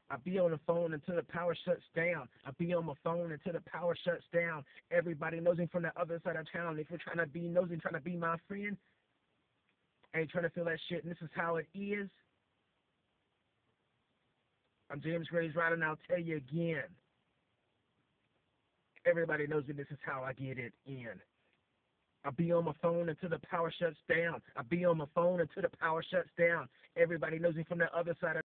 I be on the phone until the power shuts down. I be on my phone until the power shuts down. Everybody knows me from the other side of town. If you're trying to be nosy, trying to be my friend, ain't trying to feel that shit, and this is how it is. I'm James Gray's Rider, and I'll tell you again. Everybody knows me, this is how I get it in. I be on my phone until the power shuts down. I be on my phone until the power shuts down. Everybody knows me from the other side of